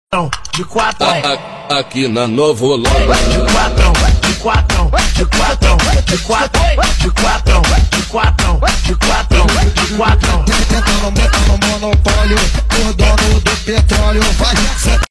de quatro, Aqui na Novo Holanda. de quatro, de quatro, de quatro, de quatro, de quatro, de quatro, de quatro, de quatro. Tentando monopólio, o dono do petróleo vai.